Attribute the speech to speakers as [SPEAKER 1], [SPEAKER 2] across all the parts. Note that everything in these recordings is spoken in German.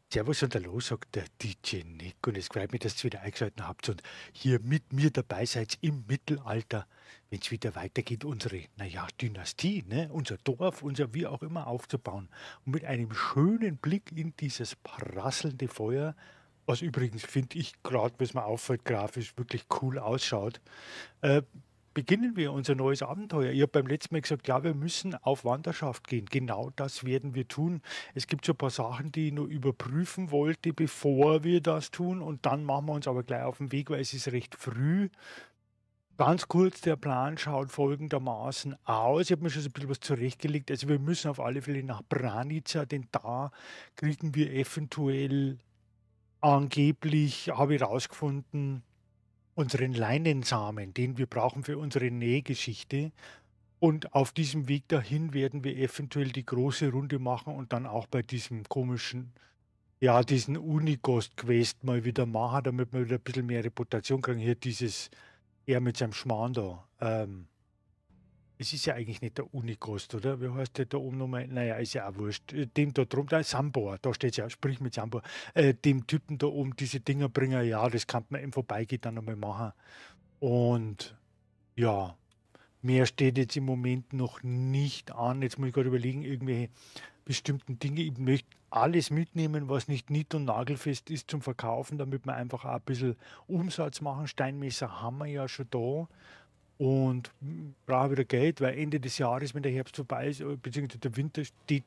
[SPEAKER 1] Servus und hallo, sagt der DJ Nick und es freut mich, dass ihr wieder eingeschaltet habt und hier mit mir dabei seid im Mittelalter, wenn es wieder weitergeht, unsere, naja, Dynastie, ne? Unser Dorf, unser wie auch immer aufzubauen. Und mit einem schönen Blick in dieses prasselnde Feuer, was übrigens, finde ich, gerade, was mir auffällt, grafisch wirklich cool ausschaut, äh, beginnen wir unser neues Abenteuer. Ich habe beim letzten Mal gesagt, ja, wir müssen auf Wanderschaft gehen. Genau das werden wir tun. Es gibt so ein paar Sachen, die ich nur überprüfen wollte, bevor wir das tun. Und dann machen wir uns aber gleich auf den Weg, weil es ist recht früh. Ganz kurz, der Plan schaut folgendermaßen aus. Ich habe mir schon so ein bisschen was zurechtgelegt. Also wir müssen auf alle Fälle nach Branica, denn da kriegen wir eventuell, angeblich, habe ich rausgefunden, unseren Leinensamen, den wir brauchen für unsere Nähgeschichte. Und auf diesem Weg dahin werden wir eventuell die große Runde machen und dann auch bei diesem komischen, ja, diesen Unighost-Quest mal wieder machen, damit wir wieder ein bisschen mehr Reputation kriegen. Hier dieses, er mit seinem Schmarrn da. Es ist ja eigentlich nicht der Unighost, oder? Wie heißt der da oben nochmal? Naja, ist ja auch wurscht. Dem da drum, da ist Sambor, da steht ja, sprich mit Sambor. Dem Typen da oben diese Dinger bringen, ja, das kann man im Vorbeigehen dann nochmal machen. Und ja, mehr steht jetzt im Moment noch nicht an. Jetzt muss ich gerade überlegen, irgendwelche bestimmten Dinge. Ich möchte alles mitnehmen, was nicht nied- und nagelfest ist zum Verkaufen, damit wir einfach auch ein bisschen Umsatz machen. Steinmesser haben wir ja schon da und brauchen wieder Geld, weil Ende des Jahres, wenn der Herbst vorbei ist, beziehungsweise der Winter,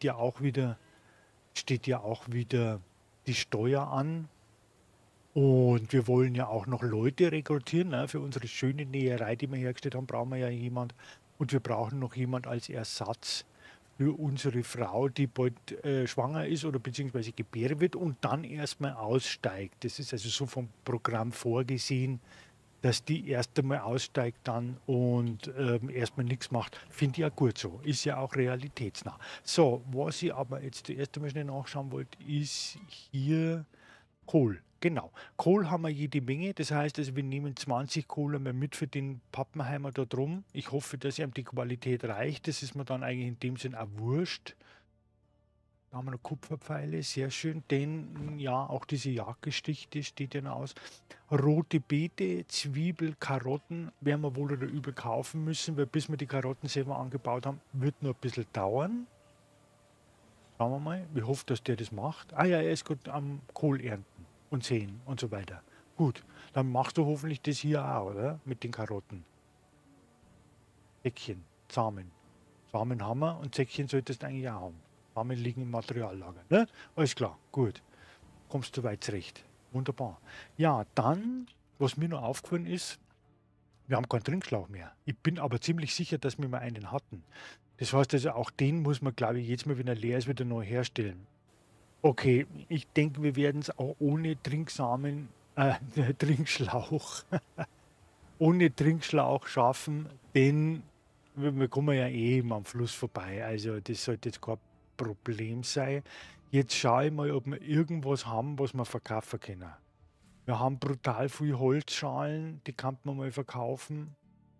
[SPEAKER 1] steht ja auch wieder die Steuer an. Und wir wollen ja auch noch Leute rekrutieren, ne? Für unsere schöne Näherei, die wir hergestellt haben, brauchen wir ja jemand. Und wir brauchen noch jemand als Ersatz für unsere Frau, die bald schwanger ist oder beziehungsweise gebären wird und dann erstmal aussteigt. Das ist also so vom Programm vorgesehen, dass die erst einmal aussteigt dann und erstmal nichts macht. Finde ich ja gut so. Ist ja auch realitätsnah. So, was ich aber jetzt zuerst einmal schnell nachschauen wollte, ist hier Kohl, genau. Kohl haben wir jede Menge. Das heißt, also wir nehmen 20 Kohl einmal mit für den Pappenheimer da drum. Ich hoffe, dass ihm die Qualität reicht. Das ist mir dann eigentlich in dem Sinn auch wurscht. Da haben wir noch Kupferpfeile, sehr schön. Denn ja, auch diese Jagdgeschichte steht ja noch aus. Rote Beete, Zwiebel, Karotten werden wir wohl oder übel kaufen müssen, weil bis wir die Karotten selber angebaut haben, wird noch ein bisschen dauern. Schauen wir mal. Ich hoffe, dass der das macht. Ah ja, er ist gut am Kohl ernten und säen und so weiter. Gut, dann machst du hoffentlich das hier auch, oder? Mit den Karotten. Säckchen, Samen. Samen haben wir und Säckchen solltest du eigentlich auch haben. Samen liegen im Materiallager, ne? Alles klar, gut. Kommst du weit zurecht. Wunderbar. Ja, dann, was mir noch aufgefallen ist, wir haben keinen Trinkschlauch mehr. Ich bin aber ziemlich sicher, dass wir mal einen hatten. Das heißt also, auch den muss man, glaube ich, jetzt mal, wenn er leer ist, wieder neu herstellen. Okay, ich denke, wir werden es auch ohne Trinksamen, Trinkschlauch, ohne Trinkschlauch schaffen, denn wir kommen ja eh immer am Fluss vorbei. Also das sollte jetzt kein Problem sein. Jetzt schaue ich mal, ob wir irgendwas haben, was wir verkaufen können. Wir haben brutal viel Holzschalen, die kann man mal verkaufen.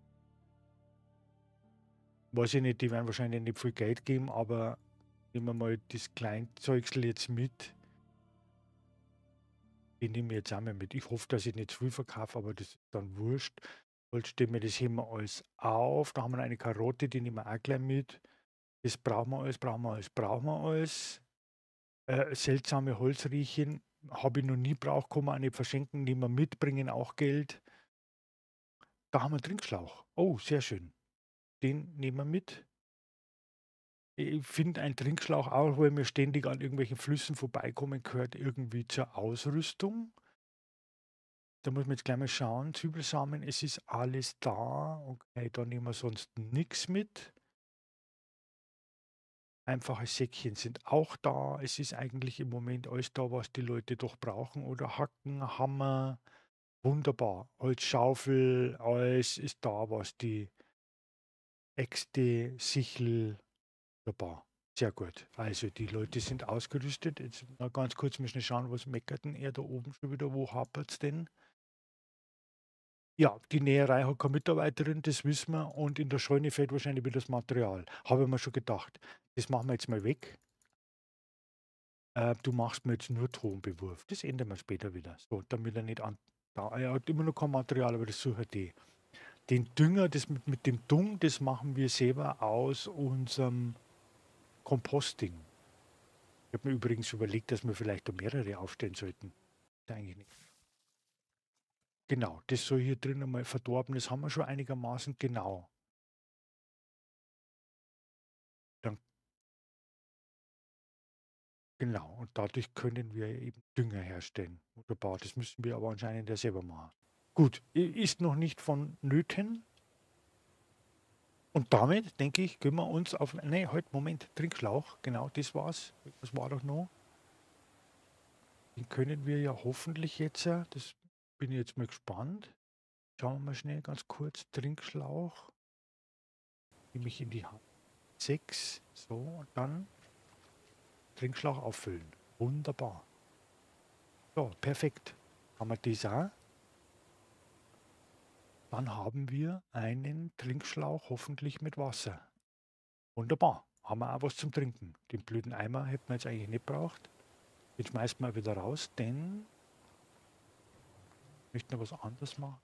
[SPEAKER 1] Weiß ich nicht, die werden wahrscheinlich nicht viel Geld geben, aber nehmen wir mal das Kleinzeugsel jetzt mit. Die nehme ich jetzt auch mal mit. Ich hoffe, dass ich nicht zu viel verkaufe, aber das ist dann wurscht. Holzstämme, das heben wir alles auf. Da haben wir eine Karotte, die nehmen wir auch gleich mit. Das brauchen wir alles, brauchen wir alles, brauchen wir alles. Seltsame Holzriechen habe ich noch nie braucht, kann man auch nicht verschenken, nehmen wir mit, bringen auch Geld. Da haben wir einen Trinkschlauch. Oh, sehr schön. Den nehmen wir mit. Ich finde ein Trinkschlauch auch, weil wir ständig an irgendwelchen Flüssen vorbeikommen, gehört irgendwie zur Ausrüstung. Da muss man jetzt gleich mal schauen. Zwiebelsamen, es ist alles da. Okay, da nehmen wir sonst nichts mit. Einfache Säckchen sind auch da. Es ist eigentlich im Moment alles da, was die Leute doch brauchen. Oder Hacken, Hammer. Wunderbar. Holzschaufel, alles ist da, was die Äxte, Sichel, wunderbar. Sehr gut. Also die Leute sind ausgerüstet. Jetzt mal ganz kurz müssen wir schauen, was meckert denn er da oben schon wieder? Wo hapert es denn? Ja, die Näherei hat keine Mitarbeiterin, das wissen wir. Und in der Scheune fehlt wahrscheinlich wieder das Material. Habe ich mir schon gedacht. Das machen wir jetzt mal weg. Du machst mir jetzt nur Tonbewurf. Das ändern wir später wieder. So, damit er nicht an. Da, er hat immer noch kein Material, aber das sucht die. Den Dünger, das mit dem Dung, das machen wir selber aus unserem Composting. Ich habe mir übrigens überlegt, dass wir vielleicht da mehrere aufstellen sollten. Eigentlich nicht. Genau, das soll hier drin einmal verdorben. Das haben wir schon einigermaßen genau. Dann, genau, und dadurch können wir eben Dünger herstellen. Wunderbar, das müssen wir aber anscheinend ja selber machen. Gut, ist noch nicht vonnöten. Und damit, denke ich, können wir uns auf. Ne, halt, Moment, Trinkschlauch, genau, das war's. Das war doch noch. Den können wir ja hoffentlich jetzt, das bin ich jetzt mal gespannt. Schauen wir mal schnell ganz kurz. Trinkschlauch. Nehme ich in die Hand. 6. So, und dann Trinkschlauch auffüllen. Wunderbar. So, perfekt. Haben wir das auch? Dann haben wir einen Trinkschlauch hoffentlich mit Wasser. Wunderbar. Haben wir auch was zum Trinken. Den blöden Eimer hätten wir jetzt eigentlich nicht braucht. Den schmeißen wir wieder raus, denn ich möchte noch was anderes machen.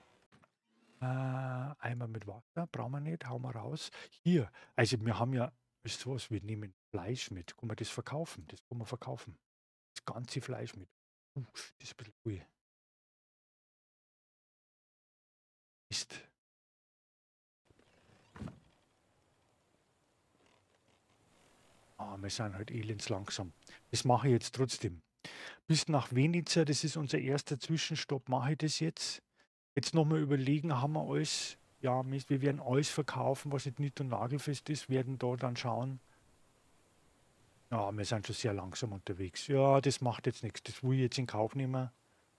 [SPEAKER 1] Eimer mit Wasser, brauchen wir nicht, hauen wir raus. Hier, also wir haben ja, ist sowas, wir nehmen Fleisch mit. Können wir das verkaufen? Das können wir verkaufen. Das ganze Fleisch mit. Das ist ein bisschen ui. Mist. Wir sind halt elends langsam. Das mache ich jetzt trotzdem. Bis nach Venica, das ist unser erster Zwischenstopp, mache ich das jetzt. Jetzt nochmal überlegen, haben wir alles, ja, wir werden alles verkaufen, was jetzt nicht und nagelfest ist, werden da dann schauen. Ja, wir sind schon sehr langsam unterwegs. Ja, das macht jetzt nichts, das will ich jetzt in Kauf nehmen.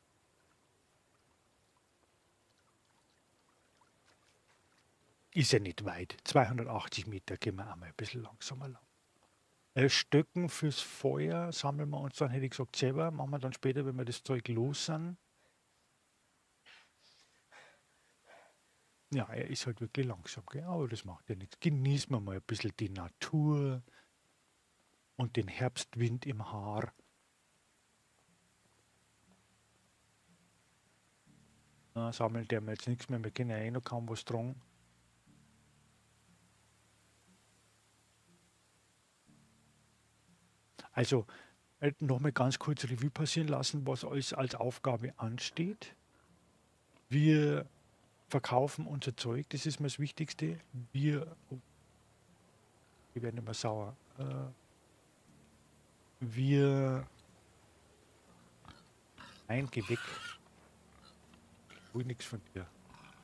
[SPEAKER 1] Ist ja nicht weit, 280 Meter gehen wir einmal ein bisschen langsamer lang. Stöcken fürs Feuer sammeln wir uns dann, hätte ich gesagt, selber. Machen wir dann später, wenn wir das Zeug los sind. Ja, er ist halt wirklich langsam, gell? Aber das macht ja nichts. Genießen wir mal ein bisschen die Natur und den Herbstwind im Haar. Na, sammelt der mir jetzt nichts mehr, wir können ja eh noch kaum was tragen. Also, nochmal ganz kurz Revue passieren lassen, was alles als Aufgabe ansteht. Wir verkaufen unser Zeug, das ist mir das Wichtigste. Wir werden immer sauer. Nein, geh weg. Ich will nichts von dir.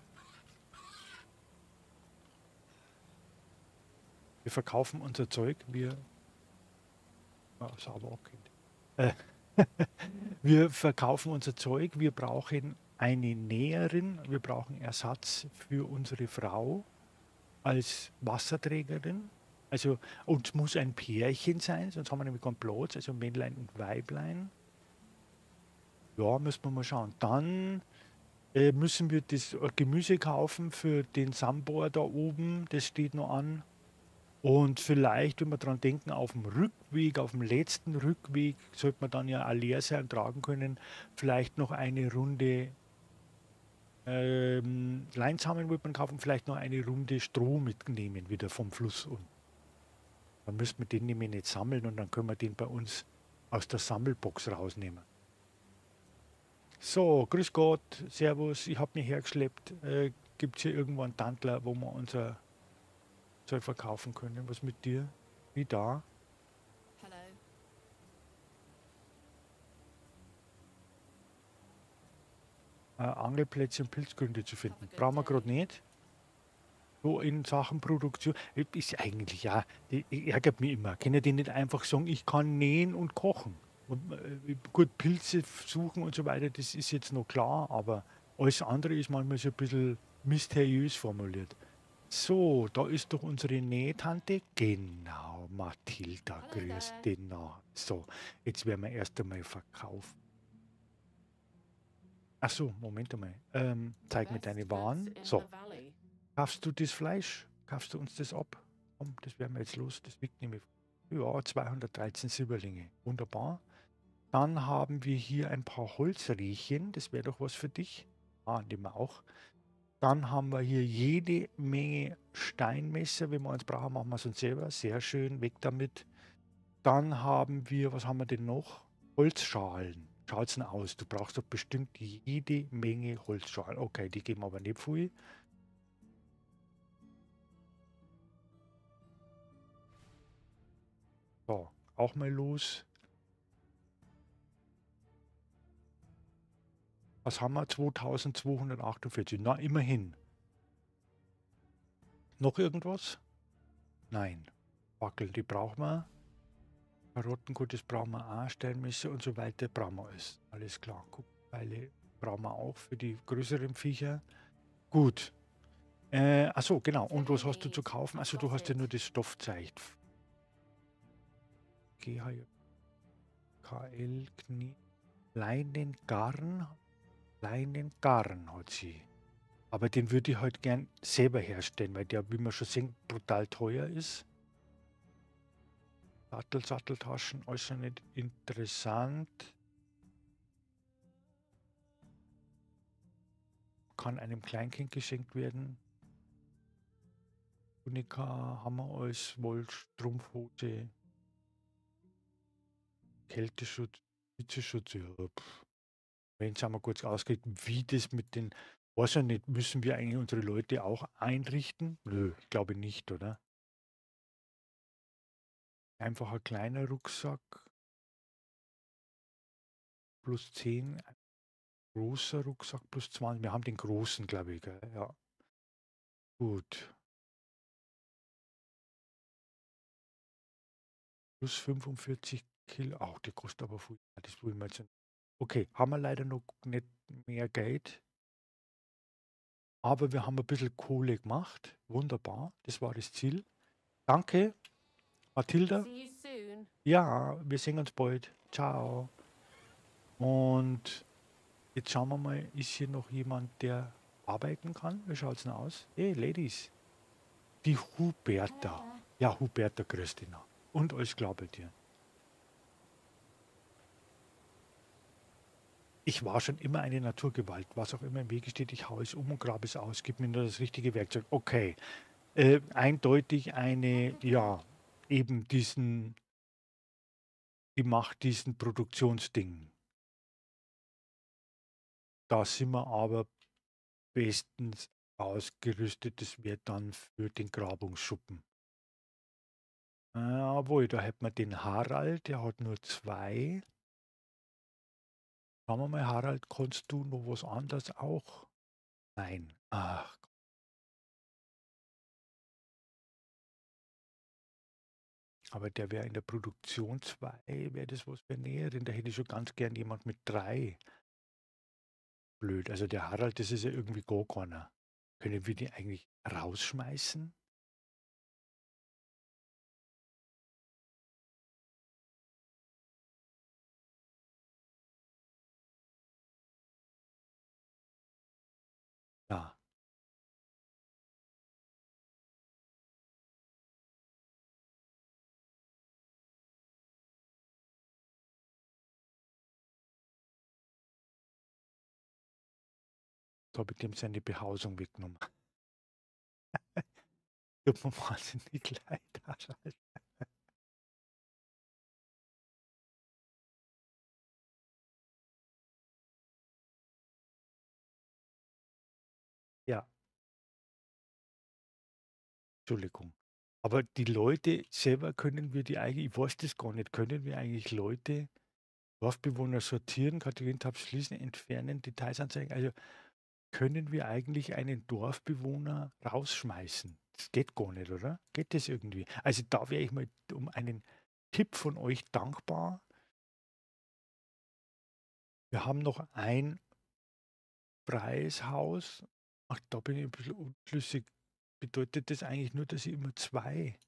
[SPEAKER 1] Wir verkaufen unser Zeug, sauber, okay. Wir verkaufen unser Zeug, wir brauchen eine Näherin, wir brauchen Ersatz für unsere Frau als Wasserträgerin. Also uns muss ein Pärchen sein, sonst haben wir nämlich keinen Platz, also Männlein und Weiblein. Ja, müssen wir mal schauen. Dann müssen wir das Gemüse kaufen für den Sambor da oben, das steht noch an. Und vielleicht, wenn wir dran denken, auf dem Rückweg, auf dem letzten Rückweg, sollte man dann ja auch leer sein und tragen können, vielleicht noch eine Runde Leinsamen wollte man kaufen, vielleicht noch eine Runde Stroh mitnehmen, wieder vom Fluss. Und dann müssten wir den nämlich nicht sammeln und dann können wir den bei uns aus der Sammelbox rausnehmen. So, grüß Gott, Servus, ich habe mich hergeschleppt. Gibt es hier irgendwo einen Tandler, wo wir unser Zeug verkaufen können? Was mit dir? Wie da?
[SPEAKER 2] Hello.
[SPEAKER 1] Angelplätze und Pilzgründe zu
[SPEAKER 2] Have a
[SPEAKER 1] finden.
[SPEAKER 2] good
[SPEAKER 1] Brauchen wir
[SPEAKER 2] day.
[SPEAKER 1] gerade nicht. So in Sachen Produktion. Ist eigentlich ja, die ärgert mich immer. Können die nicht einfach sagen, ich kann nähen und kochen? Und, gut, Pilze suchen und so weiter, das ist jetzt noch klar, aber alles andere ist manchmal so ein bisschen mysteriös formuliert. So, da ist doch unsere Nähtante. Genau, Mathilda,
[SPEAKER 2] Hello
[SPEAKER 1] grüß
[SPEAKER 2] there.
[SPEAKER 1] dich noch. So, jetzt werden wir erst einmal verkaufen. Ach so, Moment einmal.
[SPEAKER 2] The
[SPEAKER 1] Zeig mir
[SPEAKER 2] best
[SPEAKER 1] deine
[SPEAKER 2] goods
[SPEAKER 1] Waren.
[SPEAKER 2] in the
[SPEAKER 1] So,
[SPEAKER 2] valley.
[SPEAKER 1] kaufst du das Fleisch? Kaufst du uns das ab? Komm, das werden wir jetzt los. Das wiegt nämlich. Ja, 213 Silberlinge. Wunderbar. Dann haben wir hier ein paar Holzriechen. Das wäre doch was für dich. Ah, nehmen wir auch. Dann haben wir hier jede Menge Steinmesser. Wenn wir eins brauchen, machen wir es uns selber. Sehr schön, weg damit. Dann haben wir, was haben wir denn noch? Holzschalen. Schaut's denn aus? Du brauchst doch bestimmt jede Menge Holzschalen. Okay, die geben aber nicht viel. So, auch mal los. Was haben wir? 2248. Na, immerhin. Noch irgendwas? Nein. Fackeln, die brauchen wir. Karottengut, das brauchen wir auch. Steinmesser und so weiter brauchen wir alles. Alles klar. Kupferpfeile brauchen wir auch für die größeren Viecher. Gut. Achso, genau. Und was hast du zu kaufen? Also du hast ja nur das Stoffzeug. KL, Knie. Leinengarn. Leinengarn hat sie. Aber den würde ich halt gern selber herstellen, weil der, wie man schon sehen, brutal teuer ist. Satteltaschen, alles nicht interessant. Kann einem Kleinkind geschenkt werden. Tunika, Hammer als Wollstrumpfhose. Kälteschutz, Hitzeschutz. Ja, wenn es einmal kurz ausgeht, wie das mit den, weiß ja nicht, müssen wir eigentlich unsere Leute auch einrichten? Nö, ich glaube nicht, oder? Einfach ein kleiner Rucksack plus 10, ein großer Rucksack plus 20. Wir haben den großen, glaube ich, gell? Ja. Gut. Plus 45 Kilo. Auch die kostet aber viel. Das will ich mir jetzt nicht. Okay, haben wir leider noch nicht mehr Geld. Aber wir haben ein bisschen Kohle gemacht. Wunderbar. Das war das Ziel. Danke, Mathilda. Ja, wir sehen uns bald. Ciao. Und jetzt schauen wir mal, ist hier noch jemand, der arbeiten kann? Wie schaut es denn aus? Hey, Ladies. Die Huberta. Ja, Huberta, Christina. Und alles klar bei dir. Ich war schon immer eine Naturgewalt. Was auch immer im Wege steht, ich haue es um und grabe es aus. Gib mir nur das richtige Werkzeug. Okay. Eindeutig eine, ja, eben die macht diesen Produktionsding. Da sind wir aber bestens ausgerüstet. Das wäre dann für den Grabungsschuppen. Jawohl, da hätten wir den Harald, der hat nur 2. Schauen wir mal, Harald, kannst du noch was anderes auch? Nein. Ach, aber der wäre in der Produktion 2, wäre das was für Näherin. Da hätte ich schon ganz gern jemand mit 3. Blöd. Also der Harald, das ist ja irgendwie gar keiner. Können wir die eigentlich rausschmeißen? Ja. Da habe ich dem seine Behausung weggenommen. Tut mir wahnsinnig leid, Harald. Ja, Entschuldigung. Aber die Leute selber können wir die eigentlich, ich weiß das gar nicht, können wir eigentlich Leute, Dorfbewohner sortieren, Kategorien-Tabs schließen, entfernen, Details anzeigen? Also können wir eigentlich einen Dorfbewohner rausschmeißen? Das geht gar nicht, oder? Geht das irgendwie? Also da wäre ich mal um einen Tipp von euch dankbar. Wir haben noch ein Preishaus. Ach, da bin ich ein bisschen unschlüssig. Bedeutet das eigentlich nur, dass ich immer 2?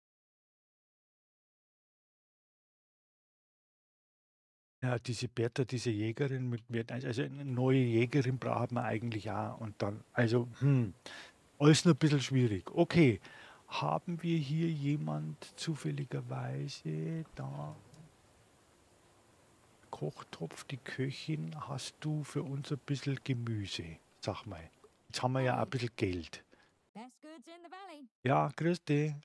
[SPEAKER 1] Ja, diese Bertha, diese Jägerin mit Wert 1, also eine neue Jägerin braucht man eigentlich auch. Und dann, also, alles nur ein bisschen schwierig. Okay, haben wir hier jemand zufälligerweise da? Kochtopf, die Köchin, hast du für uns ein bisschen Gemüse? Sag mal. Jetzt haben wir ja ein bisschen Geld.
[SPEAKER 2] Best goods in the valley.
[SPEAKER 1] Ja, grüß dich.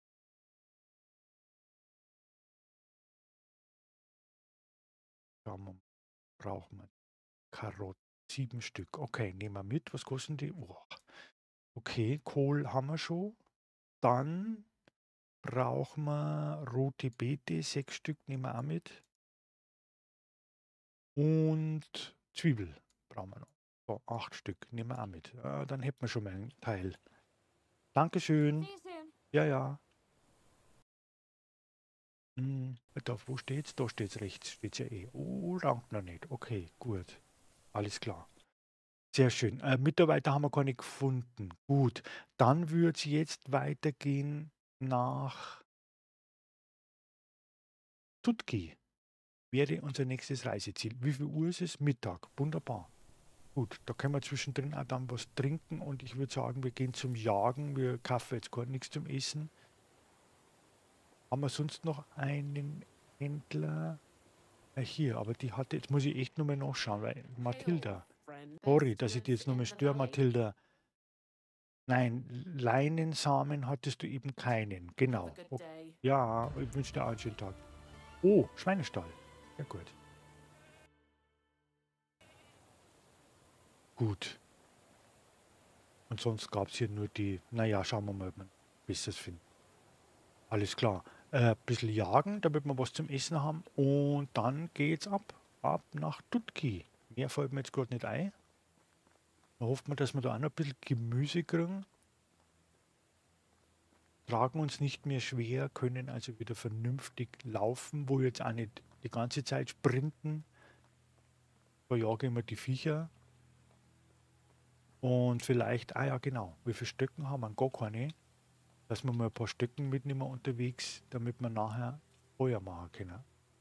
[SPEAKER 1] Schauen wir mal, brauchen wir Karotten. 7 Stück. Okay, nehmen wir mit. Was kosten die? Oh. Okay, Kohl haben wir schon. Dann brauchen wir rote Beete. 6 Stück nehmen wir auch mit. Und Zwiebel brauchen wir noch. So, 8 Stück nehmen wir auch mit. Dann hätten wir schon mal einen Teil. Dankeschön.
[SPEAKER 2] See you soon.
[SPEAKER 1] Ja, ja. Wo steht's? Da steht's rechts. Steht's ja eh. Oh, langt noch nicht. Okay, gut. Alles klar. Sehr schön. Mitarbeiter haben wir keine gefunden. Gut. Dann würde es jetzt weitergehen nach Tutki. Wäre unser nächstes Reiseziel. Wie viel Uhr ist es? Mittag. Wunderbar. Gut, da können wir zwischendrin auch dann was trinken und ich würde sagen, wir gehen zum Jagen. Wir kaufen jetzt gar nichts zum Essen. Haben wir sonst noch einen Händler? Hier, aber die hatte, jetzt muss ich echt nur mal nachschauen, weil Mathilda, sorry, dass ich dir jetzt nur mal störe, Mathilda. Nein, Leinensamen hattest du eben keinen, genau. Ja, ich wünsche dir auch einen schönen Tag. Oh, Schweinestall. Ja, gut. Gut. Und sonst gab es hier nur die, naja, schauen wir mal, ob wir besseres finden. Alles klar. Bisschen jagen, damit wir was zum Essen haben. Und dann geht's ab. Ab nach Tutki. Mehr fällt mir jetzt gerade nicht ein. Da hofft man, dass wir da auch noch ein bisschen Gemüse kriegen. Tragen uns nicht mehr schwer, können also wieder vernünftig laufen, wo wir jetzt auch nicht die ganze Zeit sprinten. Da jagen wir die Viecher. Und vielleicht, ja genau, wie viele Stöcken haben wir? Gar keine. Dass wir mal ein paar Stöcken mitnehmen unterwegs, damit wir nachher Feuer machen können.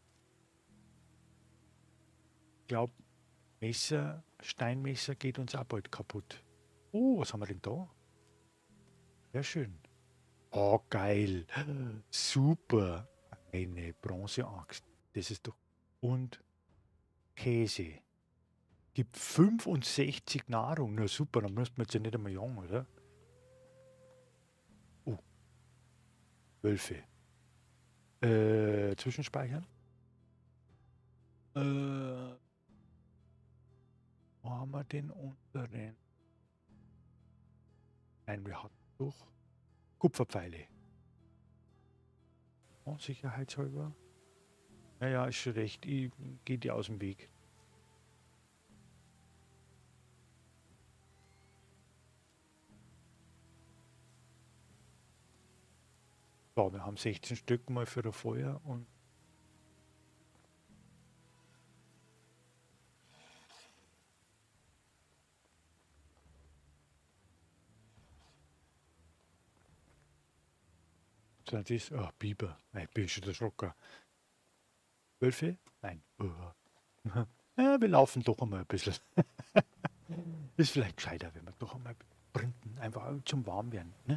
[SPEAKER 1] Ich glaube, Messer, Steinmesser geht uns auch bald kaputt. Oh, was haben wir denn da? Sehr schön. Oh, geil. Super. Eine Bronzeaxt. Das ist doch. Und Käse. Gibt 65 Nahrung. Na super, dann müssten wir jetzt ja nicht einmal jagen, oder? Oh, Wölfe. Zwischenspeichern. Wo haben wir den unteren? Nein, wir hatten doch Kupferpfeile. Oh, sicherheitshalber. Ja, ist schon recht. Ich gehe dir aus dem Weg. So, wir haben 16 Stück mal für ein Feuer und das ist, Biber. Nein, ich bin schon der Schrocker. Wölfe? Nein. Ja, wir laufen doch einmal ein bisschen. Ist vielleicht gescheiter, wenn wir doch einmal sprinten. Einfach zum Warmwerden. Ne?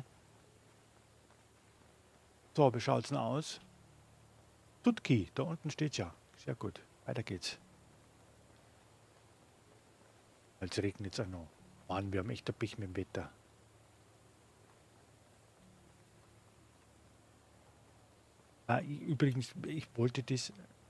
[SPEAKER 1] So, wie schaut's denn aus? Tutki, da unten steht ja. Sehr gut. Weiter geht's. Jetzt regnet es auch noch. Mann, wir haben echt ein Pech mit dem Wetter. Übrigens, ich wollte das.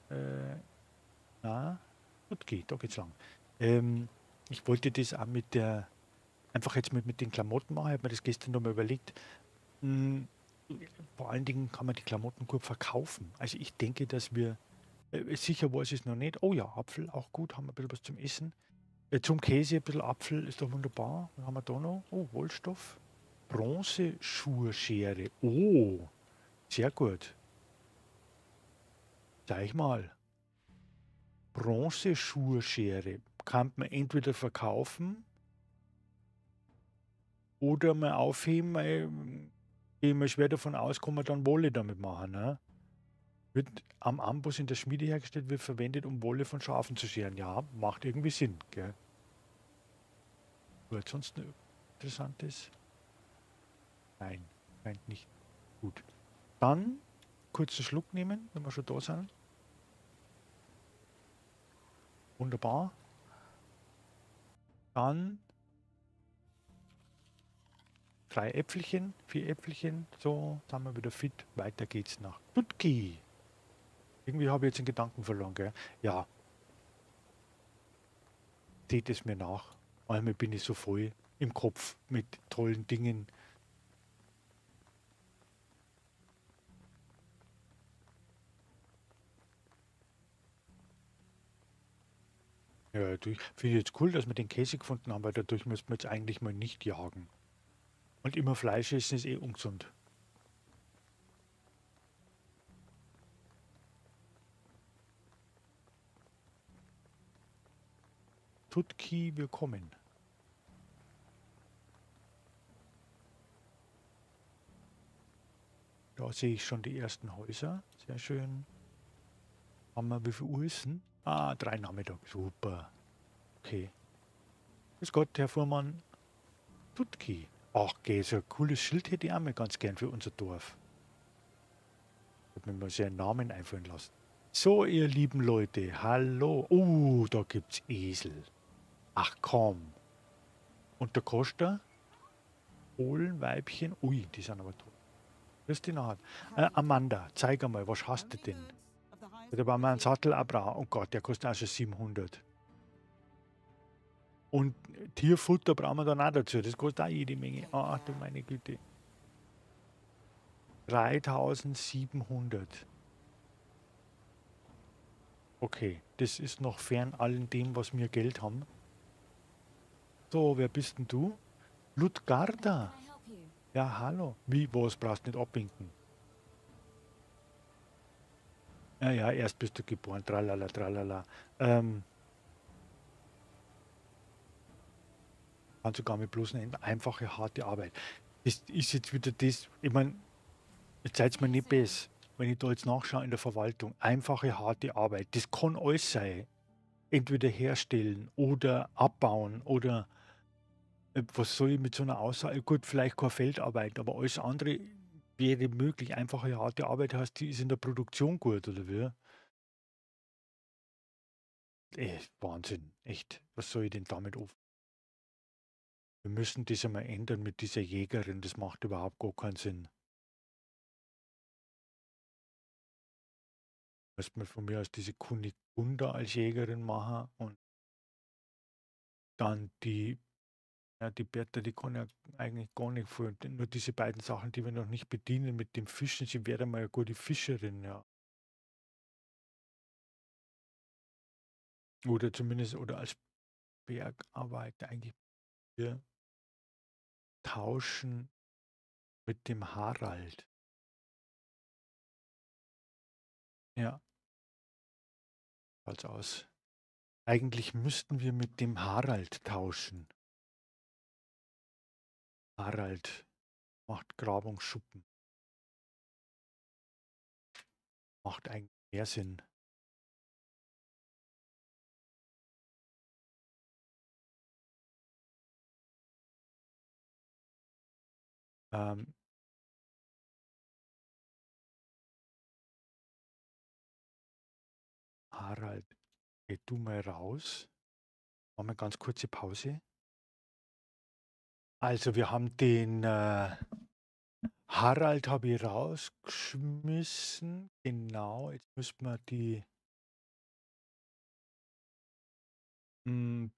[SPEAKER 1] Na, Tutki, da geht's lang. Ich wollte das auch mit der. Einfach jetzt mit den Klamotten machen. Ich habe mir das gestern nochmal überlegt. Hm, vor allen Dingen kann man die Klamotten gut verkaufen. Also ich denke, dass wir. Sicher weiß ich es noch nicht. Oh ja, Apfel, auch gut. Haben wir ein bisschen was zum Essen. Zum Käse ein bisschen Apfel ist doch wunderbar. Was haben wir da noch? Oh, Wollstoff. Bronze-Schurschere. Oh, sehr gut. Zeig mal. Bronze-Schurschere. Kann man entweder verkaufen oder mal aufheben. Weil, gehe mal schwer davon aus, kann man dann Wolle damit machen. Ne? Wird am Amboss in der Schmiede hergestellt, wird verwendet, um Wolle von Schafen zu scheren. Ja, macht irgendwie Sinn. Gell? Wird sonst noch interessantes? Nein. Scheint nicht gut. Dann kurzen Schluck nehmen, wenn wir schon da sind. Wunderbar. Dann 3 Äpfelchen, 4 Äpfelchen. So, sind wir wieder fit. Weiter geht's nach Tutki. Irgendwie habe ich jetzt einen Gedanken verloren, gell? Ja, seht es mir nach. Manchmal bin ich so voll im Kopf mit tollen Dingen. Ja, ich finde jetzt cool, dass wir den Käse gefunden haben, weil dadurch müssen wir jetzt eigentlich mal nicht jagen. Und immer Fleisch essen ist eh ungesund. Tutki, willkommen. Da sehe ich schon die ersten Häuser. Sehr schön. Haben wir, wie viel Uhr ist denn? Ah, 3 Nachmittag. Super. Okay. Grüß Gott, Herr Fuhrmann. Tutki. Ach, geh, so ein cooles Schild hätte ich auch mal ganz gern für unser Dorf. Hat mir mal so einen Namen einfallen lassen. So, ihr lieben Leute, hallo. Da gibt's Esel. Ach komm. Und der Costa? Fohlenweibchen. Ui, die sind aber toll. Grüß dich nachher. Amanda, zeig einmal, was hast du denn? Da war mal ein Sattel abbrauchen. Oh Gott, der kostet auch schon 700. Und Tierfutter brauchen wir dann auch dazu. Das kostet auch jede Menge. Ach du meine Güte. 3700. Okay, das ist noch fern allem dem, was wir Geld haben. So, wer bist denn du? Ludgarda.
[SPEAKER 2] Can I help you?
[SPEAKER 1] Ja, hallo. Wie, was brauchst du nicht abwinken? Ja, ja, erst bist du geboren. Tralala, tralala. Kannst du gar nicht bloß nennen. Einfache, harte Arbeit. Das ist jetzt wieder das, ich meine, jetzt seid mir nicht besser, wenn ich da jetzt nachschaue in der Verwaltung. Einfache, harte Arbeit. Das kann alles sein. Entweder herstellen oder abbauen oder was soll ich mit so einer Aussage? Gut, vielleicht keine Feldarbeit, aber alles andere wäre möglich. Einfache, harte Arbeit heißt, die ist in der Produktion gut, oder wie? Wahnsinn, echt. Was soll ich denn damit auf? Wir müssen das einmal ändern mit dieser Jägerin. Das macht überhaupt gar keinen Sinn. Müsste man von mir aus diese Kunigunda als Jägerin machen und dann die Bertha, die kann ja eigentlich gar nicht viel. Nur diese beiden Sachen, die wir noch nicht bedienen mit dem Fischen. Sie wäre mal eine gute Fischerin, ja. Oder zumindest, oder als Bergarbeiter eigentlich. Wir tauschen mit dem Harald. Ja, schaut's aus. Eigentlich müssten wir mit dem Harald tauschen. Harald macht Grabungsschuppen. Macht eigentlich mehr Sinn. Ähm, Harald, geh du mal raus. Machen wir ganz kurze Pause. Also wir haben den Harald habe ich rausgeschmissen. Genau, jetzt müssen wir die hm,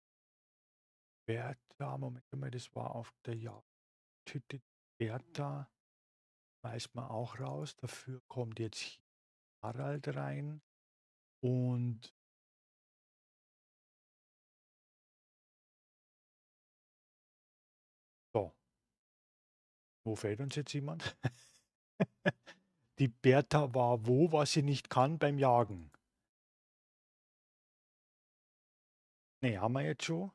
[SPEAKER 1] Bertha, Moment mal, das war auf der Jagdhütte. Bertha schmeißt man auch raus. Dafür kommt jetzt Harald rein. Und so, wo fehlt uns jetzt jemand? Die Bertha war wo, was sie nicht kann beim Jagen. Ne, haben wir jetzt schon.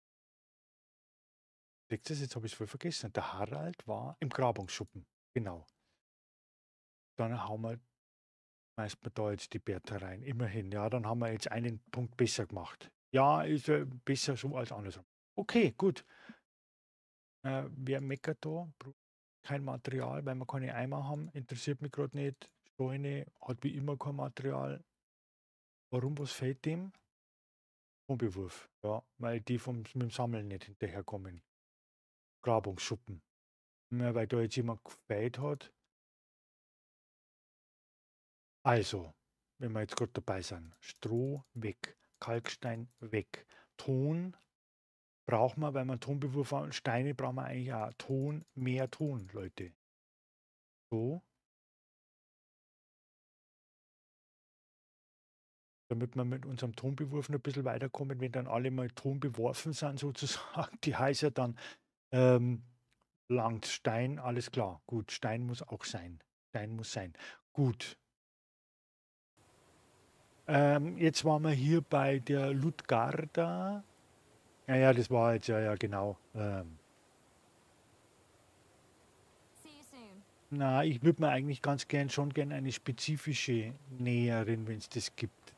[SPEAKER 1] Seht ihr's, jetzt habe ich es voll vergessen. Der Harald war im Grabungsschuppen. Genau. Dann hauen wir schmeißt man da jetzt die Bertha rein. Immerhin, ja, dann haben wir jetzt einen Punkt besser gemacht. Ja, ist besser so als andersrum. Okay, gut. Wer meckert da? kein Material, weil wir keine Eimer haben. Interessiert mich gerade nicht. Steine hat wie immer kein Material. Warum, was fehlt dem? Unbewurf. Ja, weil die mit dem Sammeln nicht hinterherkommen. Grabungsschuppen. Ja, weil da jetzt jemand gefeit hat. Also, wenn wir jetzt gerade dabei sind. Stroh weg. Kalkstein weg. Ton braucht man, weil man Tonbewurf haben. Steine brauchen wir eigentlich auch. Ton, mehr Ton, Leute. So, damit wir mit unserem Tonbewurf noch ein bisschen weiterkommen, wenn dann alle mal Ton beworfen sind, sozusagen. Die heißt ja dann, ähm, langt Stein, alles klar. Gut, Stein muss auch sein. Stein muss sein. Gut. Jetzt waren wir hier bei der Ludgarda. Ja, ja, das war jetzt, ja, ja, genau.
[SPEAKER 2] See you soon.
[SPEAKER 1] Na, ich würde mir eigentlich ganz gern schon gern eine spezifische Näherin, wenn es das gibt.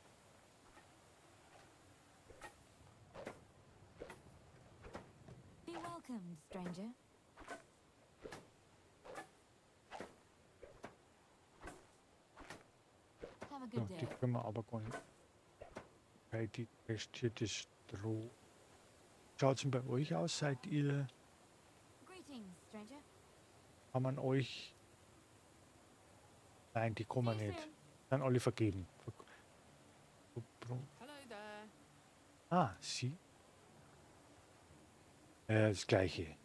[SPEAKER 2] Be welcome, stranger. Have a
[SPEAKER 1] So,
[SPEAKER 2] good
[SPEAKER 1] die
[SPEAKER 2] day.
[SPEAKER 1] können wir aber gar nicht. Okay, die restierte Stroh. Schaut es denn bei euch aus? Seid ihr,
[SPEAKER 2] Greetings, stranger.
[SPEAKER 1] kann man euch. Nein, die
[SPEAKER 2] See
[SPEAKER 1] kommen
[SPEAKER 2] you
[SPEAKER 1] nicht.
[SPEAKER 2] soon.
[SPEAKER 1] Sind alle vergeben.
[SPEAKER 3] Hello there.
[SPEAKER 1] Ah, sie. Das gleiche.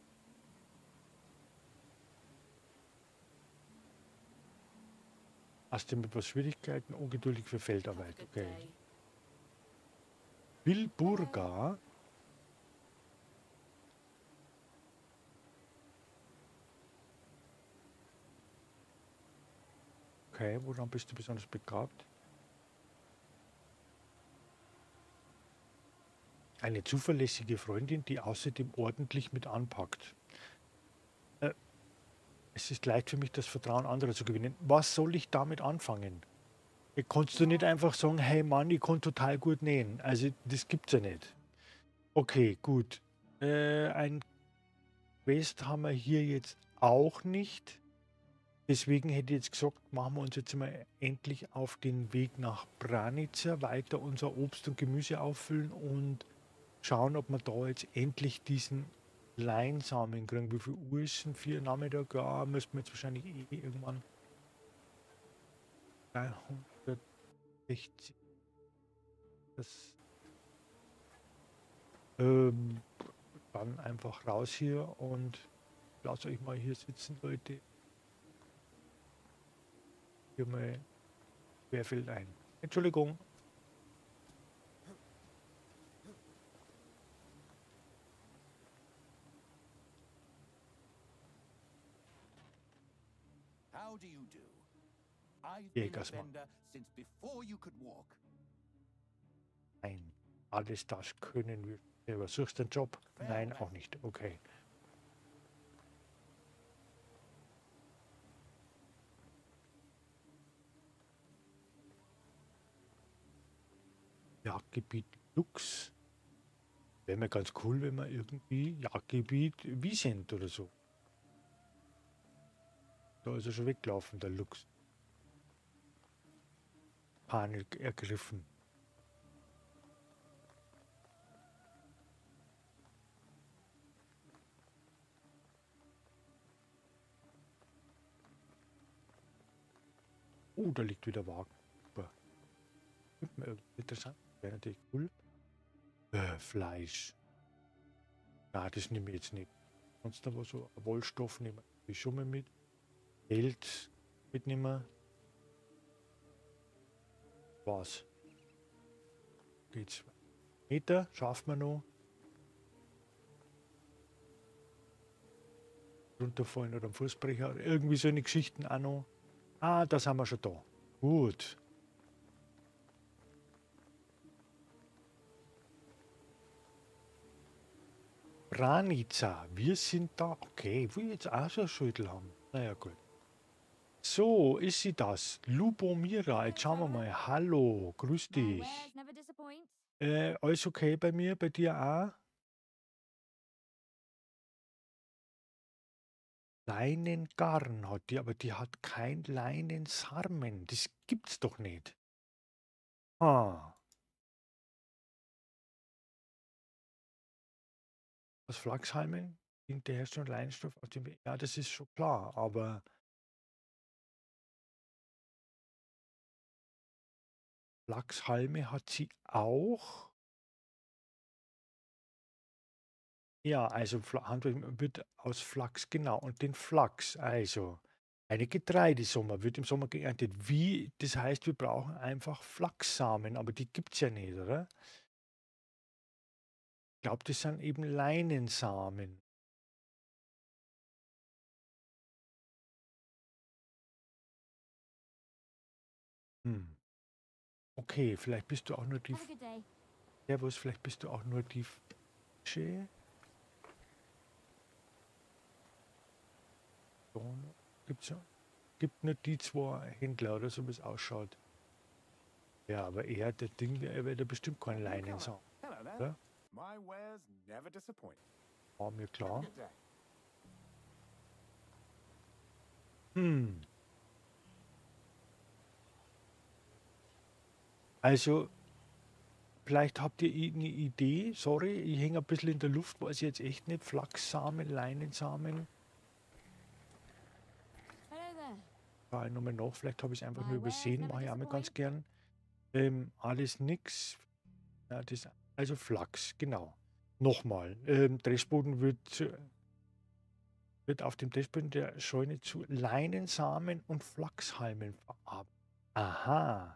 [SPEAKER 1] Hast du mit was Schwierigkeiten? Ungeduldig für
[SPEAKER 3] Have a
[SPEAKER 1] Feldarbeit.
[SPEAKER 3] good
[SPEAKER 1] Okay.
[SPEAKER 3] day.
[SPEAKER 1] Wilburga. Okay, woran bist du besonders begabt? Eine zuverlässige Freundin, die außerdem ordentlich mit anpackt. Es ist leicht für mich, das Vertrauen anderer zu gewinnen. Was soll ich damit anfangen? Kannst du nicht einfach sagen, hey Mann, ich kann total gut nähen. Also das gibt's ja nicht. Okay, gut. Ein Quest haben wir hier jetzt auch nicht. Deswegen hätte ich jetzt gesagt, machen wir uns jetzt mal endlich auf den Weg nach Branica, weiter unser Obst und Gemüse auffüllen und schauen, ob wir da jetzt endlich diesen Leinsamen kriegen. Wie viel Uhr ist denn? 4 Nachmittag? Ja, müssten wir jetzt wahrscheinlich irgendwann 360. Das, ähm, dann einfach raus hier und lasst euch mal hier sitzen, Leute. Hier mal querfeld ein. Entschuldigung.
[SPEAKER 4] How do you do? I've been a
[SPEAKER 1] Jägersmann.
[SPEAKER 4] vendor since before you could walk.
[SPEAKER 1] Nein, alles das können wir selber. Suchst du einen Job? Nein, auch nicht. Okay. Jagdgebiet Lux. Wäre mir ganz cool, wenn wir irgendwie Jagdgebiet Wiesent oder so. Da ist er schon weggelaufen, der Lux. Panik ergriffen. Oh, da liegt wieder Wagen. Super. Könnte mir irgendwie interessant. Wäre natürlich cool. Fleisch. Na, das nehme ich jetzt nicht. Sonst aber so Wollstoff nehmen wir schon mal mit. Geld mitnehmen. Was? Geht's? Meter? Schaffen wir noch? Runterfallen oder am Fußbrecher. Oder irgendwie so eine Geschichten auch noch. Ah, das haben wir schon da. Gut. Branica. Wir sind da. Okay, ich will jetzt auch so ein Schüttel haben. Naja, gut. So, ist sie das? Lubomira, jetzt schauen wir mal. Hallo, grüß
[SPEAKER 2] My
[SPEAKER 1] dich.
[SPEAKER 2] wares never disappoint.
[SPEAKER 1] Alles okay bei mir? Bei dir auch? Leinengarn hat die, aber die hat kein Leinensamen. Das gibt's doch nicht. Ah, aus Flachshalmen dient der Herstellung Leinenstoff aus dem. Ja, das ist schon klar, aber Flachshalme hat sie auch. Ja, also Handwerk wird aus Flachs, genau. Und den Flachs, also eine Getreidesumme wird im Sommer geerntet. Wie? Das heißt, wir brauchen einfach Flachssamen, aber die gibt es ja nicht, oder? Ich glaube, das sind eben Leinensamen. Hm. Okay, vielleicht bist du auch nur die.
[SPEAKER 2] Have a good day.
[SPEAKER 1] Servus, vielleicht bist du auch nur die Falsche. Gibt's ja. Gibt nur die zwei Händler oder so, wie es ausschaut. Ja, aber er, der Ding, er wird ja bestimmt kein Leinensamen,
[SPEAKER 3] Hello there.
[SPEAKER 1] oder?
[SPEAKER 3] My wares never disappoint.
[SPEAKER 1] War mir
[SPEAKER 3] Have a
[SPEAKER 1] klar.
[SPEAKER 3] good day.
[SPEAKER 1] Hm. Also, vielleicht habt ihr eine Idee. Sorry, ich hänge ein bisschen in der Luft, weiß ich jetzt echt nicht. Flachssamen, Leinensamen.
[SPEAKER 2] Hello there.
[SPEAKER 1] Schau ich nochmal nach. Vielleicht habe ich es einfach
[SPEAKER 2] My
[SPEAKER 1] nur
[SPEAKER 2] wares
[SPEAKER 1] übersehen.
[SPEAKER 2] never
[SPEAKER 1] Mache ich auch mal ganz
[SPEAKER 2] disappoint.
[SPEAKER 1] gern. Alles nix. Ja, also Flachs, genau. Nochmal. Dreschboden wird auf dem Dreschboden der Scheune zu Leinensamen und Flachshalmen verarbeitet. Aha.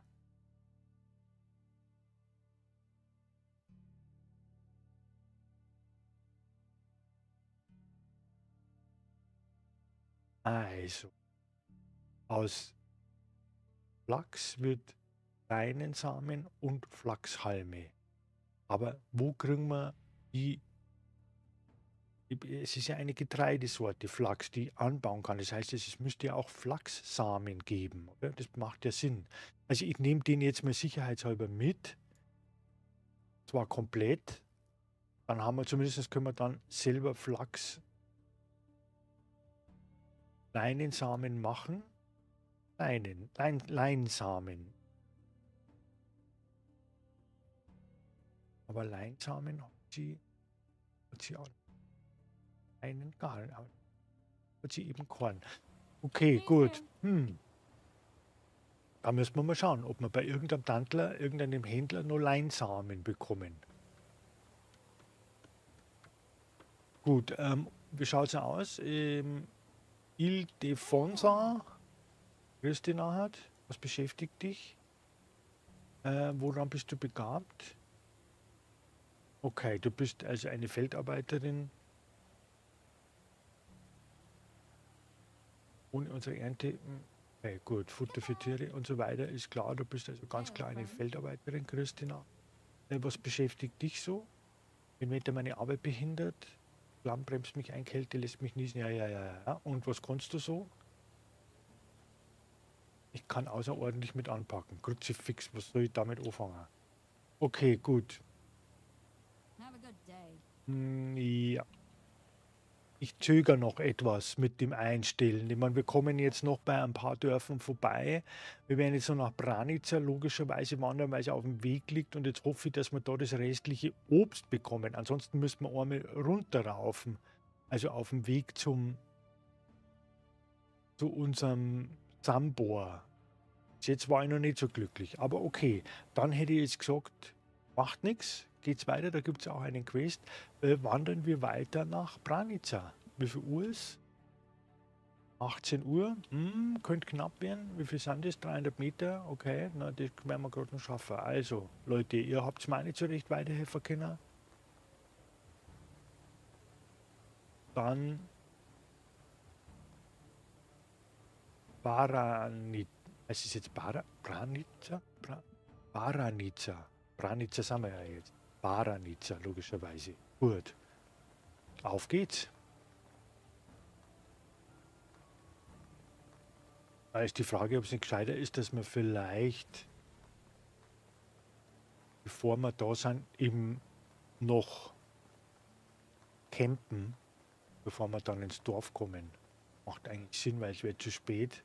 [SPEAKER 1] Also, aus Flachs wird Leinensamen und Flachshalme. Aber wo kriegen wir die? Es ist ja eine Getreidesorte, Flachs, die anbauen kann. Das heißt, es müsste ja auch Flachssamen geben, oder? Das macht ja Sinn. Also ich nehme den jetzt mal sicherheitshalber mit, zwar komplett, dann haben wir zumindest, können wir dann selber Flachs Leinensamen machen. Leinsamen. Aber Leinsamen hat sie auch einen gar nicht. Hat sie eben Korn. Okay,
[SPEAKER 2] See you
[SPEAKER 1] gut.
[SPEAKER 2] soon.
[SPEAKER 1] Da müssen wir mal schauen, ob wir bei irgendeinem Tandler, irgendeinem Händler nur Leinsamen bekommen. Gut, wie schaut es aus? Ildefonsa, grüß dich nachher. Was beschäftigt dich? Woran bist du begabt? Okay, du bist also eine Feldarbeiterin. Ohne unsere Ernte. Okay, gut, Futter für Tiere und so weiter ist klar. Du bist also ganz klar eine Feldarbeiterin, Christina. Was beschäftigt dich so? Wenn Wetter meine Arbeit behindert, Lamm bremst mich ein, Kälte lässt mich niesen. Ja, ja, ja, ja. Und was kannst du so? Ich kann außerordentlich mit anpacken. Kruzifix, was soll ich damit anfangen? Okay, gut.
[SPEAKER 2] Have a good day.
[SPEAKER 1] Ja. Ich zögere noch etwas mit dem Einstellen. Ich meine, wir kommen jetzt noch bei ein paar Dörfern vorbei. Wir werden jetzt noch nach Branica logischerweise wandern, weil es auf dem Weg liegt. Und jetzt hoffe ich, dass wir da das restliche Obst bekommen. Ansonsten müssen wir einmal runterraufen. Also auf dem Weg zu unserem Sambor. Bis jetzt war ich noch nicht so glücklich. Aber okay, dann hätte ich jetzt gesagt, macht nichts. Geht's weiter, da gibt es auch einen Quest. Wandern wir weiter nach Branica. Wie viel Uhr ist? 18 Uhr. Könnte knapp werden. Wie viel sind das? 300 Meter? Okay, na, das werden wir gerade noch schaffen. Also, Leute, ihr habt es mir auch nicht so recht weiterhelfen können. Dann Baranit. Es ist jetzt Branica? Baranica. Branica sind wir ja jetzt. Baranica, logischerweise. Gut. Auf geht's. Da ist die Frage, ob es nicht gescheiter ist, dass wir vielleicht, bevor wir da sind, eben noch campen, bevor wir dann ins Dorf kommen. Macht eigentlich Sinn, weil es wird zu spät.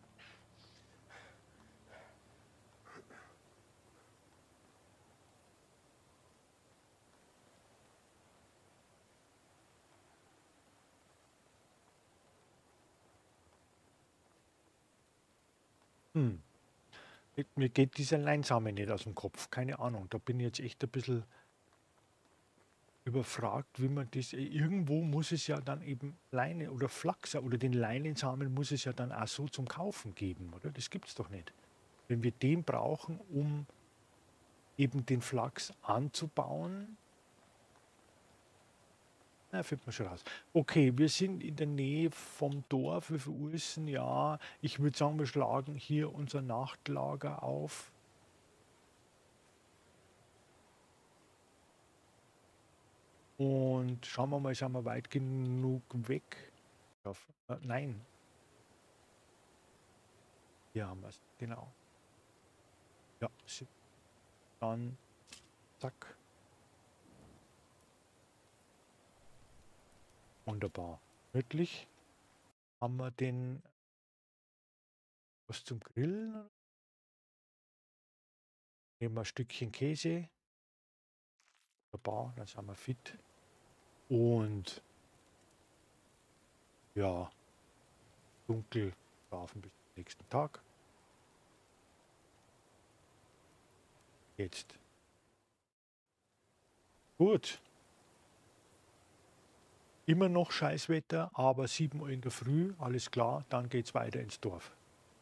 [SPEAKER 1] Hm. Mir geht dieser Leinsame nicht aus dem Kopf. Keine Ahnung. Da bin ich jetzt echt ein bisschen überfragt, wie man das. Irgendwo muss es ja dann eben Leine oder Flachser oder den Leinensamen muss es ja dann auch so zum Kaufen geben, oder? Das gibt es doch nicht. Wenn wir den brauchen, um eben den Flachs anzubauen, na, findet man schon raus. Okay, wir sind in der Nähe vom Dorf. Wie viel Uhr ist denn? Ja, ich würde sagen, wir schlagen hier unser Nachtlager auf. Und schauen wir mal, sind wir weit genug weg? Nein, hier haben wir es, genau. Ja, dann zack. Wunderbar. Wirklich haben wir den was zum Grillen. Nehmen wir ein Stückchen Käse. Wunderbar, dann sind wir fit. Und ja, dunkel schlafen bis zum nächsten Tag. Jetzt. Gut. Immer noch Scheißwetter, aber 7 Uhr in der Früh, alles klar, dann geht's weiter ins Dorf.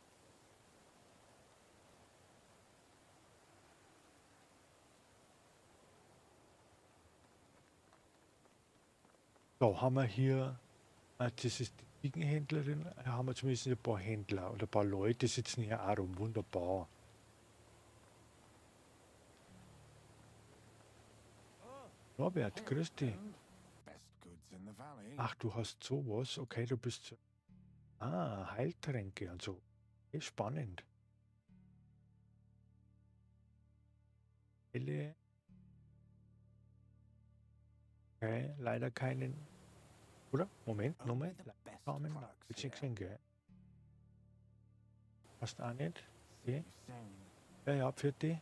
[SPEAKER 1] So, haben wir hier, das ist die Ziegenhändlerin, haben wir zumindest ein paar Händler oder ein paar Leute sitzen hier auch rum, wunderbar. Norbert, grüß dich.
[SPEAKER 3] Best goods in the valley.
[SPEAKER 1] Ach, du hast sowas, okay, du bist, Heiltränke und so. Okay, spannend. Okay, leider keinen, oder? Moment,
[SPEAKER 4] Only the best
[SPEAKER 1] Samen,
[SPEAKER 4] products
[SPEAKER 1] jetzt
[SPEAKER 4] here.
[SPEAKER 1] nichts hin, gell? Hast auch nicht?
[SPEAKER 3] See
[SPEAKER 1] Okay.
[SPEAKER 3] you soon.
[SPEAKER 1] Ja, ja, für die.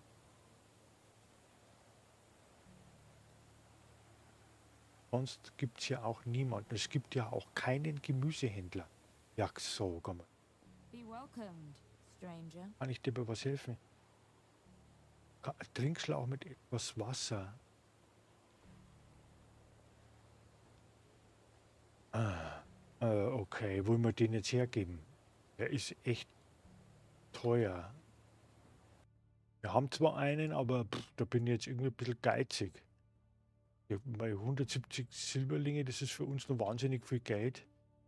[SPEAKER 1] Sonst gibt es ja auch niemanden. Es gibt ja auch keinen Gemüsehändler. Ja, so, komm.
[SPEAKER 2] Be welcomed, stranger.
[SPEAKER 1] Kann ich dir bei was helfen? Trinkschlauch mit etwas Wasser. Okay, wollen wir den jetzt hergeben? Der ist echt teuer. Wir haben zwar einen, aber da bin ich jetzt irgendwie ein bisschen geizig. Ja, bei 170 Silberlinge, das ist für uns noch wahnsinnig viel Geld.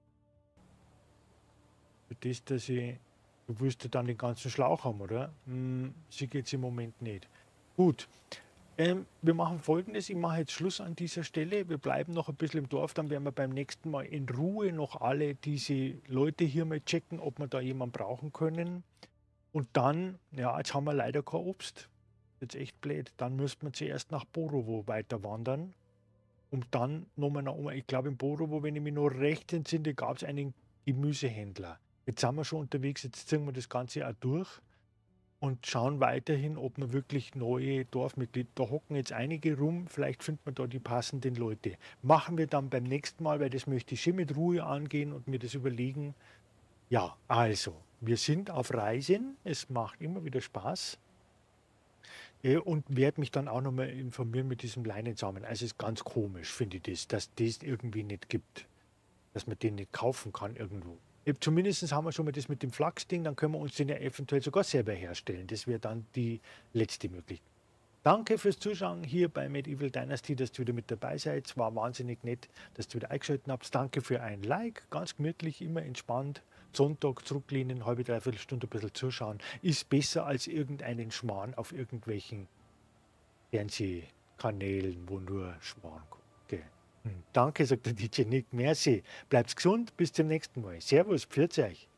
[SPEAKER 1] Für das, dass du willst ja dann den ganzen Schlauch haben, oder? Sie geht es im Moment nicht. Gut, wir machen Folgendes. Ich mache jetzt Schluss an dieser Stelle. Wir bleiben noch ein bisschen im Dorf. Dann werden wir beim nächsten Mal in Ruhe noch alle diese Leute hier mal checken, ob wir da jemanden brauchen können. Und dann, ja, jetzt haben wir leider kein Obst. Jetzt echt blöd. Dann müsste man zuerst nach Borowo weiter wandern. Und dann nochmal nach oben. Ich glaube, in Borowo, wenn ich mich noch recht entsinne, gab es einen Gemüsehändler. Jetzt sind wir schon unterwegs, jetzt ziehen wir das Ganze auch durch und schauen weiterhin, ob wir wirklich neue Dorfmitglieder, da hocken jetzt einige rum, vielleicht finden wir da die passenden Leute. Machen wir dann beim nächsten Mal, weil das möchte ich schon mit Ruhe angehen und mir das überlegen. Ja, also, wir sind auf Reisen, es macht immer wieder Spaß. Und werde mich dann auch nochmal informieren mit diesem Leinensamen. Also es ist ganz komisch, finde ich das, dass das irgendwie nicht gibt. Dass man den nicht kaufen kann irgendwo. Zumindest haben wir schon mal das mit dem Flachsding, dann können wir uns den ja eventuell sogar selber herstellen. Das wäre dann die letzte Möglichkeit. Danke fürs Zuschauen hier bei Medieval Dynasty, dass ihr wieder mit dabei seid. Es war wahnsinnig nett, dass ihr wieder eingeschaltet habt. Danke für ein Like, ganz gemütlich, immer entspannt. Sonntag zurücklehnen, halbe, dreiviertel Stunde ein bisschen zuschauen. Ist besser als irgendeinen Schmarrn auf irgendwelchen Fernsehkanälen, wo nur Schmarrn kommt. Okay. Danke, sagt der DJ Nick. Merci. Bleibt gesund, bis zum nächsten Mal. Servus, pfiat euch.